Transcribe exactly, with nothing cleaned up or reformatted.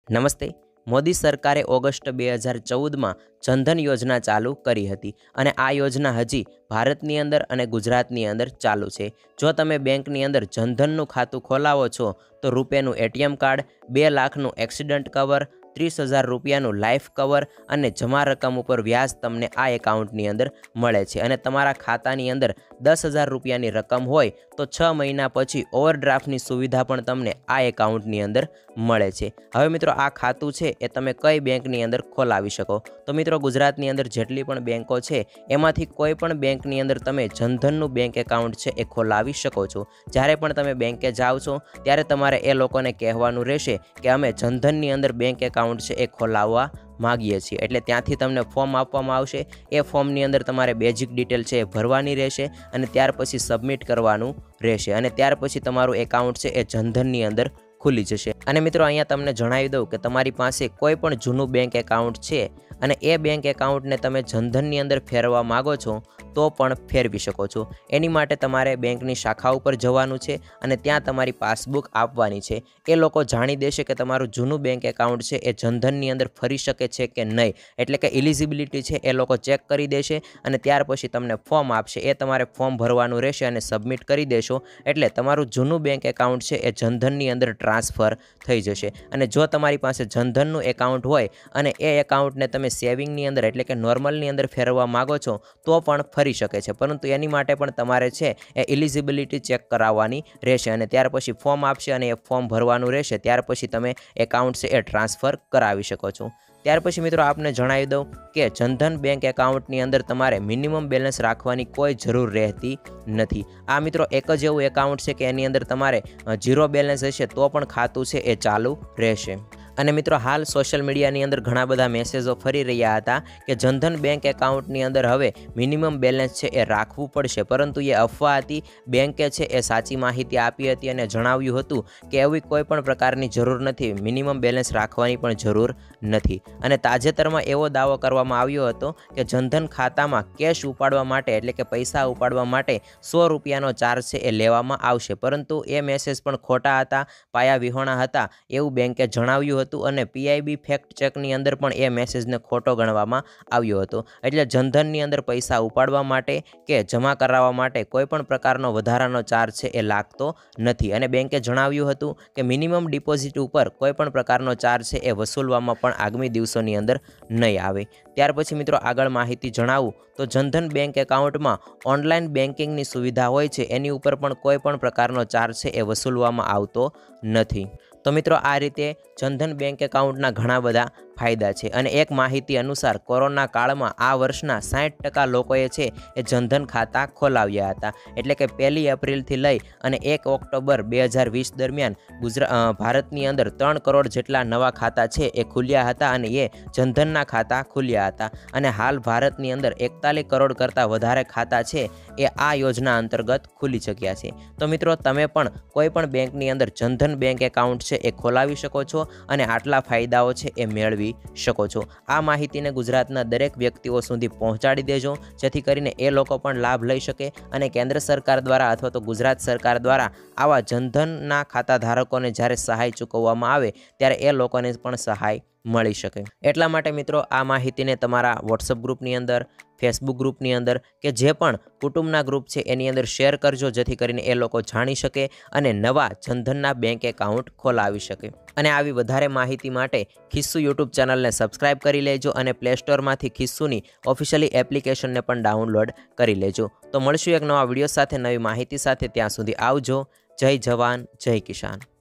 નમસ્તે। મોદી સરકારે ઓગસ્ટ બે હજાર ચૌદમાં જનધન યોજના ચાલુ કરી હતી અને આ યોજના હજી ભારતની અંદર અને ગુજરાતની અંદર ચાલુ છે। જો તમે બેંકની અંદર જનધનનું ખાતું ખોલાવો છો તો રૂપિયાનું એટીએમ કાર્ડ, બે લાખનું એક્સિડન્ટ કવર, ત્રીસ હજાર રૂપિયાનું લાઈફ કવર અને જમા રકમ ઉપર વ્યાજ તમને આ એકાઉન્ટની અંદર મળે છે અને તમારા ખાતાની અંદર દસ હજાર રૂપિયાની રકમ હોય તો છ મહિના પછી ઓવરડ્રાફ્ટની સુવિધા પણ તમને આ એકાઉન્ટની અંદર મળે છે। હવે મિત્રો આ ખાતું છે એ તમે કઈ બેંકની અંદર ખોલાવી શકો તો મિત્રો ગુજરાતની અંદર જેટલી પણ બેંકો છે એમાંથી કોઈ પણ બેંકની અંદર તમે જનધનનું બેંક એકાઉન્ટ છે એ ખોલાવી શકો છો। જ્યારે પણ તમે બેંકે જાઓ છો ત્યારે તમારે એ લોકોને કહેવાનું રહેશે કે અમે જનધનની અંદર બેંક એકાઉન્ટ છે એ ખોલાવવા માગીએ છીએ, એટલે ત્યાંથી તમને ફોર્મ આપવામાં આવશે। એ ફોર્મની અંદર તમારે બેઝિક ડિટેલ છે એ ભરવાની રહેશે અને ત્યાર પછી સબમિટ કરવાનું રહેશે અને ત્યાર પછી તમારું એકાઉન્ટ છે એ જનધનની અંદર ખુલી જશે। અને મિત્રો અહીંયા તમને જણાવી દઉં કે તમારી પાસે કોઈ પણ જૂનું બેંક એકાઉન્ટ છે અને એ બેંક એકાઉન્ટને તમે જનધનની અંદર ફેરવવા માગો છો તો પણ ફેરવી શકો છો। એની માટે તમારે બેંકની શાખા ઉપર જવાનું છે અને ત્યાં તમારી પાસબુક આપવાની છે। એ લોકો જાણી દેશે કે તમારું જૂનું બેંક એકાઉન્ટ છે એ જનધનની અંદર ફરી શકે છે કે નહીં, એટલે કે એલિજિબિલિટી છે એ લોકો ચેક કરી દેશે અને ત્યાર પછી તમને ફોર્મ આપશે। એ તમારે ફોર્મ ભરવાનું રહેશે અને સબમિટ કરી દેશો એટલે તમારું જૂનું બેંક એકાઉન્ટ છે એ જનધનની અંદર ટ્રાન્સફર થઈ જશે। અને જો તમારી પાસે જનધનનું એકાઉન્ટ હોય અને એ એકાઉન્ટને તમે સેવિંગની અંદર એટલે કે નોર્મલની અંદર ફેરવવા માગો છો તો પણ ફરી શકે છે, પરંતુ એની માટે પણ તમારે છે એ એલિજિબિલિટી ચેક કરાવવાની રહેશે અને ત્યાર પછી ફોર્મ આપશે અને એ ફોર્મ ભરવાનું રહેશે। ત્યાર પછી તમે એકાઉન્ટ છે એ ટ્રાન્સફર કરાવી શકો છો। ત્યાર પછી મિત્રો આપને જણાવી દઉં કે જનધન બેંક એકાઉન્ટની અંદર તમારે મિનિમમ બેલેન્સ રાખવાની કોઈ જરૂર રહેતી નથી। આ મિત્રો એક જ એવું એકાઉન્ટ છે કે એની અંદર તમારે ઝીરો બેલેન્સ હશે તો પણ ખાતું છે એ ચાલુ રહેશે। અને મિત્રો હાલ સોશિયલ મીડિયાની અંદર ઘણા બધા મેસેજો ફરી રહ્યા હતા કે જનધન બેંક એકાઉન્ટની અંદર હવે મિનિમમ બેલેન્સ છે એ રાખવું પડશે, પરંતુ એ અફવા હતી। બેંકે છે એ સાચી માહિતી આપી હતી અને જણાવ્યું હતું કે એવી કોઈ પણ પ્રકારની જરૂર નથી, મિનિમમ બેલેન્સ રાખવાની પણ જરૂર નથી। અને તાજેતરમાં એવો દાવો કરવામાં આવ્યો હતો કે જનધન ખાતામાં કેશ ઉપાડવા માટે એટલે કે પૈસા ઉપાડવા માટે સો રૂપિયાનો ચાર્જ છે એ લેવામાં આવશે, પરંતુ એ મેસેજ પણ ખોટા હતા, પાયા વિહોણા હતા એવું બેંકે જણાવ્યું હતું અને પીઆઈબી ફેક્ટ ચેકની અંદર પણ એ મેસેજને ખોટો ગણવામાં આવ્યો હતો। એટલે જનધનની અંદર પૈસા ઉપાડવા માટે કે જમા કરાવવા માટે કોઈ પણ પ્રકારનો વધારાનો ચાર્જ છે એ લાગતો નથી અને બેંકે જણાવ્યું હતું કે મિનિમમ ડિપોઝિટ ઉપર કોઈ પણ પ્રકારનો ચાર્જ છે એ વસૂલવામાં પણ આગામી દિવસોની અંદર નહીં આવે। ત્યાર પછી મિત્રો આગળ માહિતી જણાવું તો જનધન બેંક એકાઉન્ટમાં ઓનલાઈન બેન્કિંગની સુવિધા હોય છે, એની ઉપર પણ કોઈ પણ પ્રકારનો ચાર્જ છે એ વસૂલવામાં આવતો નથી। તો મિત્રો આ રીતે જનધન બેંક એકાઉન્ટના ઘણા બધા ફાયદા છે અને એક માહિતી અનુસાર કોરોના કાળમાં આ વર્ષના સાઠ ટકા લોકોએ છે એ જનધન ખાતા ખોલાવ્યા હતા, એટલે કે પહેલી એપ્રિલથી લઈ અને એક ઓક્ટોબર બે હજાર વીસ દરમિયાન ગુજરાત ભારતની અંદર ત્રણ કરોડ જેટલા નવા ખાતા છે એ ખુલ્યા હતા અને એ જનધનના ખાતા ખુલ્યા હતા અને હાલ ભારતની અંદર એકતાલીસ કરોડ કરતાં વધારે ખાતા છે એ આ યોજના અંતર્ગત ખુલી ચૂક્યા છે। તો મિત્રો તમે પણ કોઈ પણ બેંકની અંદર જનધન બેંક એકાઉન્ટ છે એ ખોલાવી શકો છો અને આટલા ફાયદાઓ છે એ મેળવી શકો છો। આ માહિતીને ગુજરાતના દરેક વ્યક્તિઓ સુધી પહોંચાડી દેજો જેથી કરીને એ લોકો પણ લાભ લઈ શકે અને કેન્દ્ર સરકાર દ્વારા અથવા તો ગુજરાત સરકાર દ્વારા આવા જનધનના ખાતા ધારકોને જ્યારે સહાય ચૂકવવામાં આવે ત્યારે એ લોકોને પણ સહાય મળી શકે। એટલા માટે મિત્રો આ માહિતીને તમારા વોટ્સઅપ ગ્રુપની અંદર, ફેસબુક ગ્રુપની અંદર કે જે પણ કુટુંબના ગ્રુપ છે એની અંદર શેર કરજો જેથી કરીને એ લોકો જાણી શકે અને નવા જનધનના બેંક એકાઉન્ટ ખોલાવી શકે। અને આવી વધારે માહિતી માટે ખિસ્સુ યુટ્યુબ ચેનલને સબસ્ક્રાઇબ કરી લેજો અને પ્લે સ્ટોરમાંથી ખિસ્સુની ઓફિશિયલી એપ્લિકેશનને પણ ડાઉનલોડ કરી લેજો। તો મળશું એક નવા વિડીયો સાથે, નવી માહિતી સાથે, ત્યાં સુધી આવજો। જય જવાન, જય કિસાન।